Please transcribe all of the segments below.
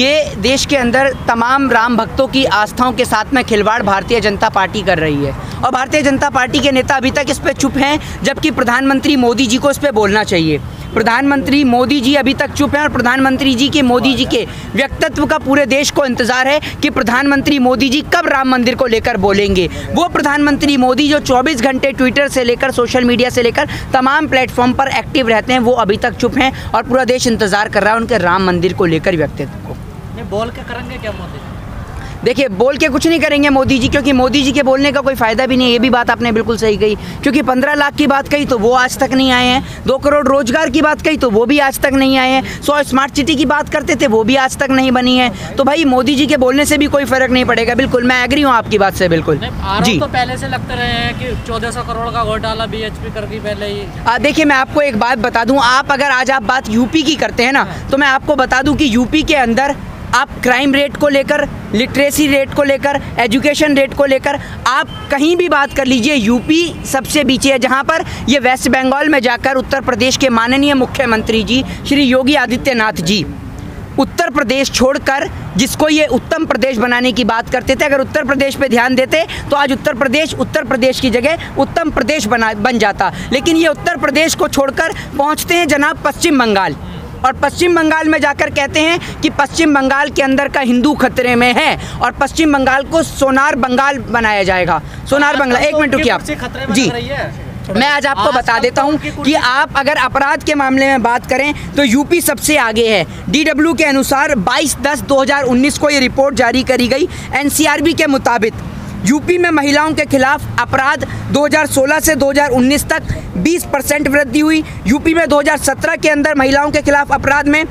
ये देश के अंदर तमाम राम भक्तों की आस्थाओं के साथ में खिलवाड़ भारतीय जनता पार्टी कर रही है और भारतीय जनता पार्टी के नेता अभी तक इस पे चुप हैं, जबकि प्रधानमंत्री मोदी जी को इस पे बोलना चाहिए। प्रधानमंत्री मोदी जी अभी तक चुप हैं और प्रधानमंत्री जी के मोदी जी के व्यक्तित्व का पूरे देश को इंतजार है कि प्रधानमंत्री मोदी जी कब राम मंदिर को लेकर बोलेंगे। वो प्रधानमंत्री मोदी जो 24 घंटे ट्विटर से लेकर सोशल मीडिया से लेकर तमाम प्लेटफॉर्म पर एक्टिव रहते हैं, वो अभी तक चुप हैं और पूरा देश इंतजार कर रहा है उनके राम मंदिर को लेकर व्यक्तित्व को। बोल के करेंगे क्या मोदी? देखिए, बोल के कुछ नहीं करेंगे मोदी जी, क्योंकि मोदी जी के बोलने का कोई फ़ायदा भी नहीं है। ये भी बात आपने बिल्कुल सही कही, क्योंकि 15 लाख की बात कही तो वो आज तक नहीं आए हैं, 2 करोड़ रोजगार की बात कही तो वो भी आज तक नहीं आए हैं, 100 स्मार्ट सिटी की बात करते थे वो भी आज तक नहीं बनी है। तो भाई मोदी जी के बोलने से भी कोई फ़र्क नहीं पड़ेगा। बिल्कुल मैं एग्री हूँ आपकी बात से, बिल्कुल जी। तो पहले से लगते रहे हैं कि 1400 करोड़ का घोटाला BHP कर दी पहले ही। देखिए, मैं आपको एक बात बता दूँ, आप अगर आज आप बात यूपी की करते हैं ना, तो मैं आपको बता दूँ कि यूपी के अंदर आप क्राइम रेट को लेकर, लिटरेसी रेट को लेकर, एजुकेशन रेट को लेकर आप कहीं भी बात कर लीजिए, यूपी सबसे पीछे है। जहां पर ये वेस्ट बंगाल में जाकर उत्तर प्रदेश के माननीय मुख्यमंत्री जी श्री योगी आदित्यनाथ जी उत्तर प्रदेश छोड़कर, जिसको ये उत्तम प्रदेश बनाने की बात करते थे, अगर उत्तर प्रदेश पे ध्यान देते तो आज उत्तर प्रदेश की जगह उत्तम प्रदेश बन जाता। लेकिन ये उत्तर प्रदेश को छोड़कर पहुँचते हैं जनाब पश्चिम बंगाल, और पश्चिम बंगाल में जाकर कहते हैं कि पश्चिम बंगाल के अंदर का हिंदू खतरे में है और पश्चिम बंगाल को सोनार बंगाल बनाया जाएगा। सोनार बंगाल, एक मिनट रुकिए आप जी, मैं आज आपको बता देता हूं कि आप अगर अपराध के मामले में बात करें तो यूपी सबसे आगे है। DW के अनुसार 22/10/2019 को ये रिपोर्ट जारी करी गई। NCRB के मुताबिक यूपी में महिलाओं के खिलाफ अपराध 2016 से 2019 तक 20% वृद्धि हुई। यूपी में 2017 के अंदर महिलाओं के खिलाफ अपराध में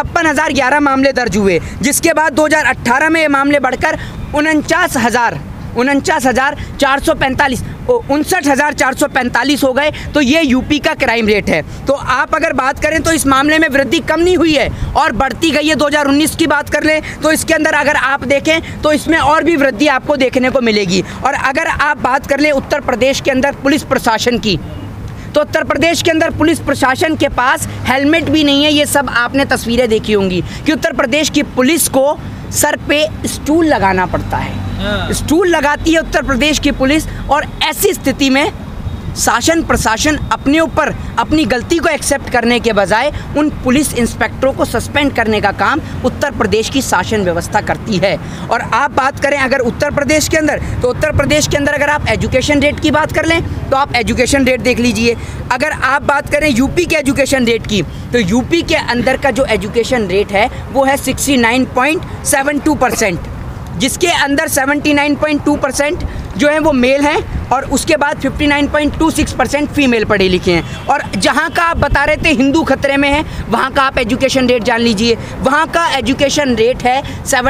56,011 मामले दर्ज हुए, जिसके बाद 2018 में ये मामले बढ़कर 59,445 हो गए। तो ये यूपी का क्राइम रेट है। तो आप अगर बात करें तो इस मामले में वृद्धि कम नहीं हुई है और बढ़ती गई है। 2019 की बात कर लें तो इसके अंदर अगर आप देखें तो इसमें और भी वृद्धि आपको देखने को मिलेगी। और अगर आप बात कर लें उत्तर प्रदेश के अंदर पुलिस प्रशासन की, तो उत्तर प्रदेश के अंदर पुलिस प्रशासन के पास हेलमेट भी नहीं है। ये सब आपने तस्वीरें देखी होंगी कि उत्तर प्रदेश की पुलिस को सर पे स्टूल लगाना पड़ता है, स्टूल लगाती है उत्तर प्रदेश की पुलिस। और ऐसी स्थिति में शासन प्रशासन अपने ऊपर अपनी गलती को एक्सेप्ट करने के बजाय उन पुलिस इंस्पेक्टरों को सस्पेंड करने का काम उत्तर प्रदेश की शासन व्यवस्था करती है। और आप बात करें अगर उत्तर प्रदेश के अंदर, तो उत्तर प्रदेश के अंदर अगर आप एजुकेशन रेट की बात कर लें तो आप एजुकेशन रेट देख लीजिए। अगर आप बात करें यूपी के एजुकेशन रेट की, तो यूपी के अंदर का जो एजुकेशन रेट है वो है 69.72%, जिसके अंदर 79.2% जो है वो मेल हैं और उसके बाद 59.26% फीमेल पढ़े लिखे हैं। और जहाँ का आप बता रहे थे हिंदू खतरे में है, वहाँ का आप एजुकेशन रेट जान लीजिए, वहाँ का एजुकेशन रेट है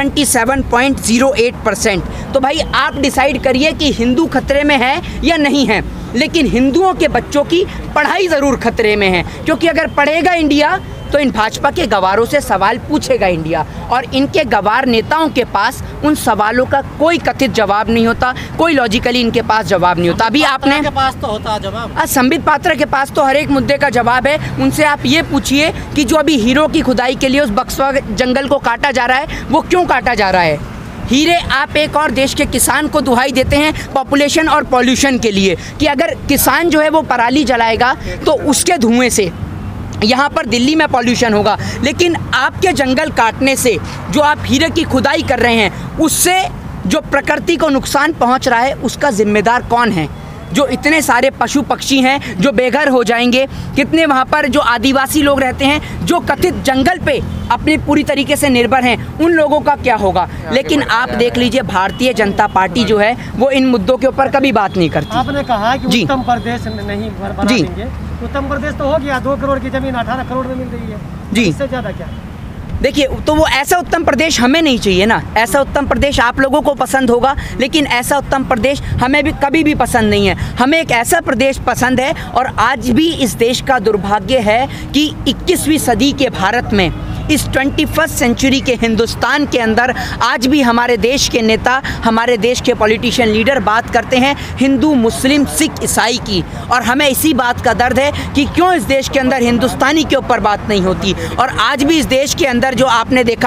77.08%। तो भाई आप डिसाइड करिए कि हिंदू खतरे में है या नहीं है। लेकिन हिंदुओं के बच्चों की पढ़ाई ज़रूर खतरे में है, क्योंकि अगर पढ़ेगा इंडिया तो इन भाजपा के गवारों से सवाल पूछेगा इंडिया, और इनके गवार नेताओं के पास उन सवालों का कोई कथित जवाब नहीं होता, कोई लॉजिकली इनके पास जवाब नहीं होता। अभी आपने के पास तो होता जवाब, संबित पात्रा के पास तो हर एक मुद्दे का जवाब है। उनसे आप ये पूछिए कि जो अभी हीरो की खुदाई के लिए उस बक्सवा जंगल को काटा जा रहा है, वो क्यों काटा जा रहा है? हीरे आप एक और देश के किसान को दुहाई देते हैं पॉपुलेशन और पॉल्यूशन के लिए, कि अगर किसान जो है वो पराली जलाएगा तो उसके धुएं से यहाँ पर दिल्ली में पॉल्यूशन होगा। लेकिन आपके जंगल काटने से जो आप हीरे की खुदाई कर रहे हैं, उससे जो प्रकृति को नुकसान पहुँच रहा है, उसका जिम्मेदार कौन है? जो इतने सारे पशु पक्षी हैं जो बेघर हो जाएंगे, कितने वहाँ पर जो आदिवासी लोग रहते हैं जो कथित जंगल पे अपनी पूरी तरीके से निर्भर हैं, उन लोगों का क्या होगा? लेकिन आप देख लीजिए भारतीय जनता पार्टी जो है वो इन मुद्दों के ऊपर कभी बात नहीं करती। आपने कहा कि उत्तम प्रदेश नहीं बना देंगे, उत्तम प्रदेश तो हो गया, 2 करोड़ की जमीन 18 करोड़ में मिल रही है जी, इससे ज़्यादा क्या? देखिए, तो वो ऐसा उत्तम प्रदेश हमें नहीं चाहिए ना। ऐसा उत्तम प्रदेश आप लोगों को पसंद होगा, लेकिन ऐसा उत्तम प्रदेश हमें भी कभी भी पसंद नहीं है। हमें एक ऐसा प्रदेश पसंद है, और आज भी इस देश का दुर्भाग्य है कि 21वीं सदी के भारत में, इस 21st सेंचुरी के हिंदुस्तान के अंदर आज भी हमारे देश के नेता, हमारे देश के पॉलिटिशियन लीडर बात करते हैं हिंदू, मुस्लिम, सिख, ईसाई की। और हमें इसी बात का दर्द है कि क्यों इस देश के अंदर हिंदुस्तानी के ऊपर बात नहीं होती। और आज भी इस देश के अंदर जो आपने देखा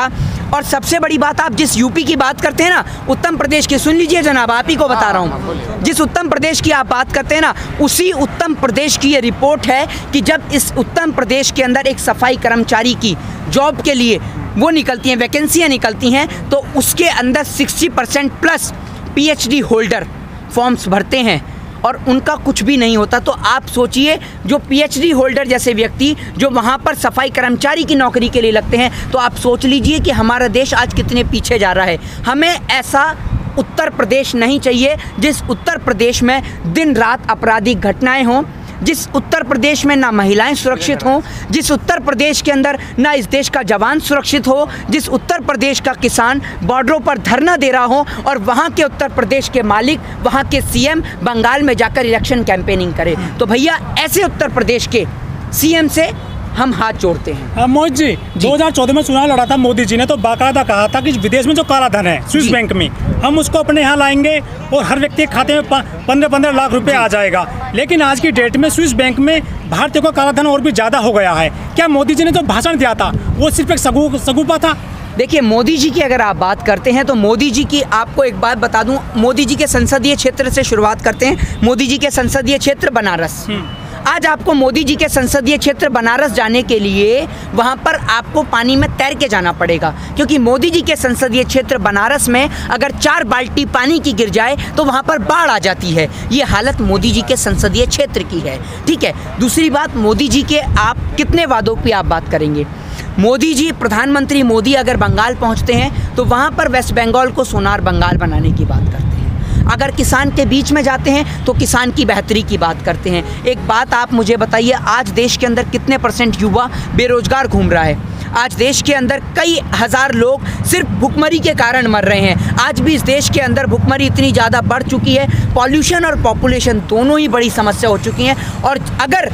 और सबसे बड़ी बात, आप जिस यूपी की बात करते हैं ना, उत्तर प्रदेश की, सुन लीजिए जनाब, आप ही को बता रहा हूँ, जिस उत्तर प्रदेश की आप बात करते हैं ना, उसी उत्तर प्रदेश की ये रिपोर्ट है कि जब इस उत्तर प्रदेश के अंदर एक सफाई कर्मचारी की जॉब के लिए वो निकलती हैं, वैकेंसियाँ निकलती हैं, तो उसके अंदर 60% प्लस PhD होल्डर फॉर्म्स भरते हैं और उनका कुछ भी नहीं होता। तो आप सोचिए, जो PhD होल्डर जैसे व्यक्ति जो वहाँ पर सफाई कर्मचारी की नौकरी के लिए लगते हैं, तो आप सोच लीजिए कि हमारा देश आज कितने पीछे जा रहा है। हमें ऐसा उत्तर प्रदेश नहीं चाहिए जिस उत्तर प्रदेश में दिन रात आपराधिक घटनाएं हों, जिस उत्तर प्रदेश में ना महिलाएं सुरक्षित हों, जिस उत्तर प्रदेश के अंदर ना इस देश का जवान सुरक्षित हो, जिस उत्तर प्रदेश का किसान बॉर्डरों पर धरना दे रहा हो और वहाँ के उत्तर प्रदेश के मालिक, वहाँ के CM बंगाल में जाकर इलेक्शन कैंपेनिंग करे। तो भैया ऐसे उत्तर प्रदेश के CM से हम हाथ जोड़ते हैं। मोहित जी, 2014 में चुनाव लड़ा था मोदी जी ने, तो बाकायदा कहा था कि विदेश में जो काला धन है स्विस बैंक में, हम उसको अपने यहाँ लाएंगे और हर व्यक्ति के खाते में 15-15 लाख रुपए आ जाएगा। लेकिन आज की डेट में स्विस बैंक में भारतीयों का काला धन और भी ज़्यादा हो गया है। क्या मोदी जी ने जो भाषण दिया था वो सिर्फ एक सगुफा था? देखिए, मोदी जी की अगर आप बात करते हैं तो मोदी जी की आपको एक बात बता दूं, मोदी जी के संसदीय क्षेत्र से शुरुआत करते हैं। मोदी जी के संसदीय क्षेत्र बनारस। आज आपको मोदी जी के संसदीय क्षेत्र बनारस जाने के लिए वहाँ पर आपको पानी में तैर के जाना पड़ेगा, क्योंकि मोदी जी के संसदीय क्षेत्र बनारस में अगर 4 बाल्टी पानी की गिर जाए तो वहाँ पर बाढ़ आ जाती है। ये हालत मोदी जी के संसदीय क्षेत्र की है, ठीक है। दूसरी बात, मोदी जी के आप कितने वादों की आप बात करेंगे? मोदी जी, प्रधानमंत्री मोदी अगर बंगाल पहुँचते हैं तो वहाँ पर वेस्ट बंगाल को सोनार बंगाल बनाने की बात करते हैं। अगर किसान के बीच में जाते हैं तो किसान की बेहतरी की बात करते हैं। एक बात आप मुझे बताइए, आज देश के अंदर कितने % युवा बेरोजगार घूम रहा है? आज देश के अंदर कई हज़ार लोग सिर्फ भुखमरी के कारण मर रहे हैं। आज भी इस देश के अंदर भुखमरी इतनी ज़्यादा बढ़ चुकी है, पॉल्यूशन और पॉपुलेशन दोनों ही बड़ी समस्या हो चुकी हैं। और अगर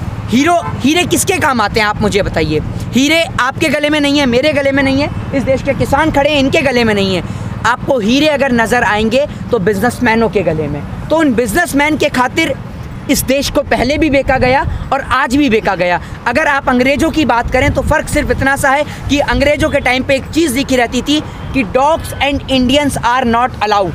हीरे किसके काम आते हैं आप मुझे बताइए? हीरे आपके गले में नहीं है, मेरे गले में नहीं है, इस देश के किसान खड़े हैं इनके गले में नहीं है। आपको हीरे अगर नज़र आएंगे तो बिजनेसमैनों के गले में। तो उन बिजनेसमैन के खातिर इस देश को पहले भी बेचा गया और आज भी बेचा गया। अगर आप अंग्रेज़ों की बात करें तो फ़र्क सिर्फ इतना सा है कि अंग्रेज़ों के टाइम पे एक चीज़ लिखी रहती थी कि dogs and Indians are not allowed.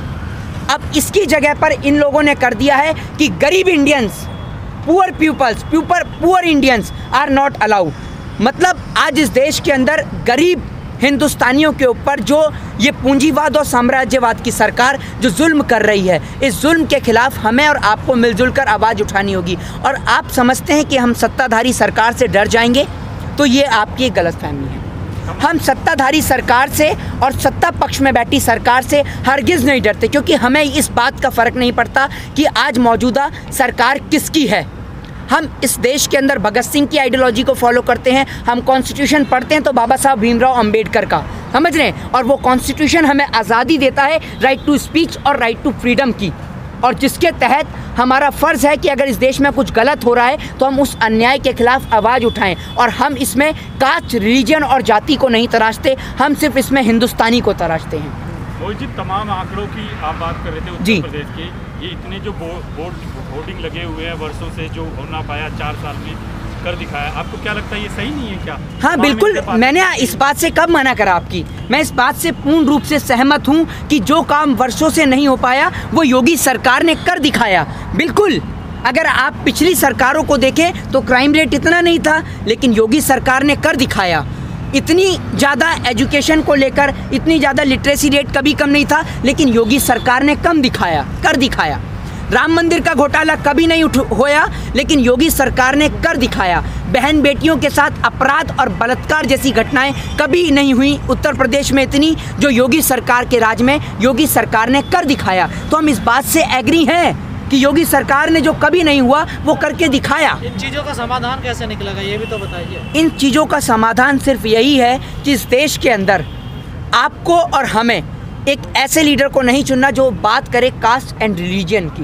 अब इसकी जगह पर इन लोगों ने कर दिया है कि गरीब Indians, poor peoples, poor Indians are not allowed. मतलब आज इस देश के अंदर गरीब हिंदुस्तानियों के ऊपर जो ये पूंजीवाद और साम्राज्यवाद की सरकार जो जुल्म कर रही है, इस जुल्म के खिलाफ हमें और आपको मिलजुल कर आवाज़ उठानी होगी। और आप समझते हैं कि हम सत्ताधारी सरकार से डर जाएंगे, तो ये आपकी एक गलतफहमी है। हम सत्ताधारी सरकार से और सत्ता पक्ष में बैठी सरकार से हरगिज़ नहीं डरते, क्योंकि हमें इस बात का फ़र्क नहीं पड़ता कि आज मौजूदा सरकार किसकी है। हम इस देश के अंदर भगत सिंह की आइडियोलॉजी को फॉलो करते हैं। हम कॉन्स्टिट्यूशन पढ़ते हैं तो बाबा साहब भीमराव अंबेडकर का, समझ रहे हैं, और वो कॉन्स्टिट्यूशन हमें आज़ादी देता है, राइट टू स्पीच और राइट टू फ्रीडम की, और जिसके तहत हमारा फ़र्ज़ है कि अगर इस देश में कुछ गलत हो रहा है तो हम उस अन्याय के खिलाफ आवाज़ उठाएं। और हम इसमें कास्ट, रिलीजन और जाति को नहीं तराशते, हम सिर्फ इसमें हिंदुस्तानी को तराशते हैं। मोहित जी, तमाम आंकड़ों की आप बात कर रहे थे उत्तर प्रदेश के, ये इतने जो होर्डिंग लगे हुए हैं वर्षों से, जो हो ना पाया 4 साल में कर दिखाया, आपको क्या लगता है ये सही नहीं है क्या? हाँ बिल्कुल, मैंने इस बात से कब मना करा आपकी? मैं इस बात से पूर्ण रूप से सहमत हूँ कि जो काम वर्षों से नहीं हो पाया वो योगी सरकार ने कर दिखाया। बिल्कुल, अगर आप पिछली सरकारों को देखें तो क्राइम रेट इतना नहीं था, लेकिन योगी सरकार ने कर दिखाया। इतनी ज़्यादा एजुकेशन को लेकर इतनी ज़्यादा लिटरेसी रेट कभी कम नहीं था, लेकिन योगी सरकार ने कर दिखाया। राम मंदिर का घोटाला कभी नहीं होया, लेकिन योगी सरकार ने कर दिखाया। बहन बेटियों के साथ अपराध और बलात्कार जैसी घटनाएं कभी नहीं हुई उत्तर प्रदेश में इतनी, जो योगी सरकार के राज में योगी सरकार ने कर दिखाया। तो हम इस बात से एग्री हैं कि योगी सरकार ने जो कभी नहीं हुआ वो करके दिखाया। इन चीज़ों का समाधान कैसे निकलेगा ये भी तो बताइए। इन चीज़ों का समाधान सिर्फ यही है कि इस देश के अंदर आपको और हमें एक ऐसे लीडर को नहीं चुनना जो बात करे कास्ट एंड रिलीजन की,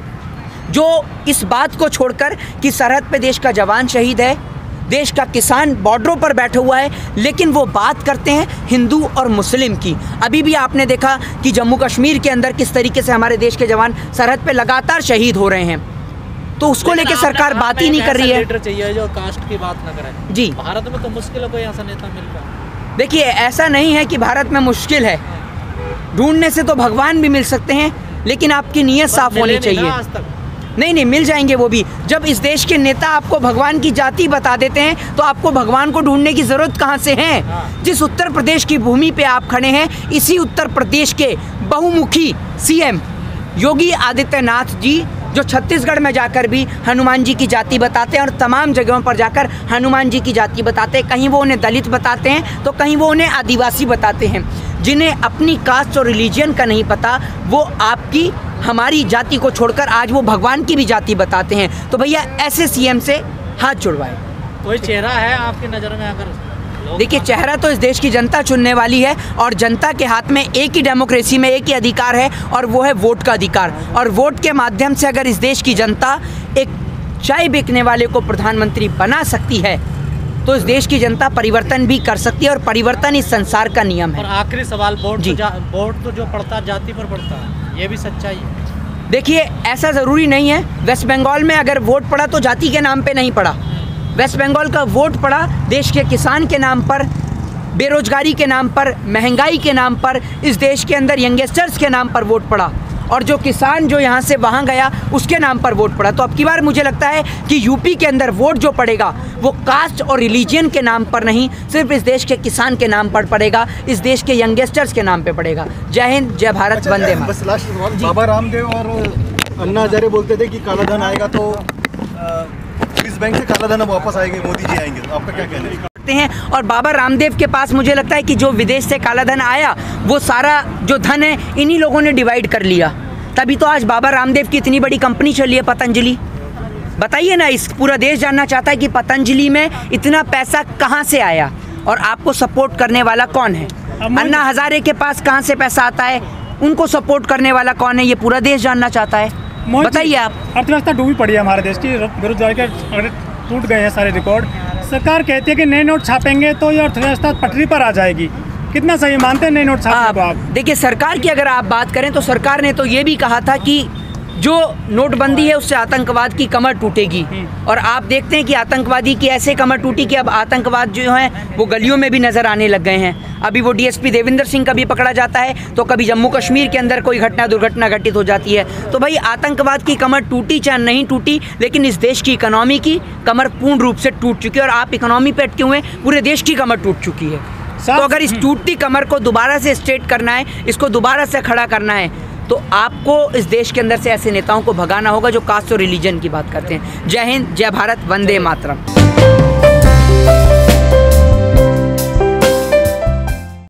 जो इस बात को छोड़कर कि सरहद पे देश का जवान शहीद है, देश का किसान बॉर्डरों पर बैठा हुआ है, लेकिन वो बात करते हैं हिंदू और मुस्लिम की। अभी भी आपने देखा कि जम्मू कश्मीर के अंदर किस तरीके से हमारे देश के जवान सरहद पे लगातार शहीद हो रहे हैं, तो उसको लेकर सरकार बात ही नहीं कर रही है। लीडर चाहिए जो कास्ट की बात न करे। जी, भारत में तो मुश्किल है कोई ऐसा नेता मिल पाए। देखिए, ऐसा नहीं है कि भारत में मुश्किल है, ढूंढने से तो भगवान भी मिल सकते हैं, लेकिन आपकी नीयत साफ होनी चाहिए। नहीं, मिल जाएंगे वो भी। जब इस देश के नेता आपको भगवान की जाति बता देते हैं तो आपको भगवान को ढूंढने की ज़रूरत कहाँ से है? जिस उत्तर प्रदेश की भूमि पे आप खड़े हैं, इसी उत्तर प्रदेश के बहुमुखी सीएम योगी आदित्यनाथ जी, जो छत्तीसगढ़ में जाकर भी हनुमान जी की जाति बताते हैं और तमाम जगहों पर जाकर हनुमान जी की जाति बताते हैं। कहीं वो उन्हें दलित बताते हैं तो कहीं वो उन्हें आदिवासी बताते हैं। जिन्हें अपनी कास्ट और रिलीजन का नहीं पता, वो आपकी हमारी जाति को छोड़कर आज वो भगवान की भी जाति बताते हैं। तो भैया ऐसे सीएम से हाथ जुड़वाए। कोई चेहरा है आपकी नज़र में? अगर देखिए, चेहरा तो इस देश की जनता चुनने वाली है और जनता के हाथ में एक ही डेमोक्रेसी में एक ही अधिकार है और वो है वोट का अधिकार। और वोट के माध्यम से अगर इस देश की जनता एक चाय बेचने वाले को प्रधानमंत्री बना सकती है तो इस देश की जनता परिवर्तन भी कर सकती है और परिवर्तन इस संसार का नियम है। और आखिरी सवाल, वोट तो जो पड़ता जाति पर पड़ता है, ये भी सच्चाई है? देखिए, ऐसा ज़रूरी नहीं है। वेस्ट बंगाल में अगर वोट पड़ा तो जाति के नाम पे नहीं पड़ा। वेस्ट बंगाल का वोट पड़ा देश के किसान के नाम पर, बेरोजगारी के नाम पर, महंगाई के नाम पर, इस देश के अंदर यंगस्टर्स के नाम पर वोट पड़ा और जो किसान जो यहाँ से वहाँ गया उसके नाम पर वोट पड़ा। तो अब की बार मुझे लगता है कि यूपी के अंदर वोट जो पड़ेगा वो कास्ट और रिलीजन के नाम पर नहीं, सिर्फ इस देश के किसान के नाम पर पड़ेगा, इस देश के यंगस्टर्स के नाम पे पड़ेगा। जय हिंद, जय भारत, वंदे मातरम। बस लास्ट सवाल, बाबा रामदेव और अन्ना हजारे बोलते थे कि काला धन आएगा तो इस बैंक से काला धन वापस आएंगे, मोदी जी आएंगे, तो आपका क्या कहना है? हैं और बाबा रामदेव के पास मुझे लगता है कि जो विदेश से काला धन आया वो सारा जो धन है इन्हीं लोगों ने डिवाइड कर लिया। तभी तो आज बाबा रामदेव की इतनी बड़ी कंपनी चली है, पतंजलि। बताइए ना, इस पूरा देश जानना चाहता है कि पतंजलि में इतना पैसा कहाँ से आया और आपको सपोर्ट करने वाला कौन है? अन्ना हजारे के पास कहाँ से पैसा आता है, उनको सपोर्ट करने वाला कौन है, ये पूरा देश जानना चाहता है। बताइए आप। अर्थव्यवस्था डूबी पड़ी है हमारे देश की, बेरोजगारी के टूट गए हैं सारे रिकॉर्ड। सरकार कहती है कि नए नोट छापेंगे तो ये अर्थव्यवस्था पटरी पर आ जाएगी। कितना सही मानते हैं नए नोट छापने को आप? देखिए, सरकार की अगर आप बात करें तो सरकार ने तो ये भी कहा था कि जो नोटबंदी है उससे आतंकवाद की कमर टूटेगी और आप देखते हैं कि आतंकवादी की ऐसे कमर टूटी कि अब आतंकवाद जो है वो गलियों में भी नज़र आने लग गए हैं। अभी वो डीएसपी देवेंद्र सिंह कभी पकड़ा जाता है तो कभी जम्मू कश्मीर के अंदर कोई दुर्घटना घटित हो जाती है। तो भाई, आतंकवाद की कमर टूटी चाहे नहीं टूटी, लेकिन इस देश की इकोनॉमी की कमर पूर्ण रूप से टूट चुकी है और आप इकोनॉमी पे अटके हुए, पूरे देश की कमर टूट चुकी है। तो अगर इस टूटती कमर को दोबारा से स्ट्रेट करना है, इसको दोबारा से खड़ा करना है, तो आपको इस देश के अंदर से ऐसे नेताओं को भगाना होगा जो कास्ट और रिलीजन की बात करते हैं। जय हिंद, जय भारत, वंदे मातरम।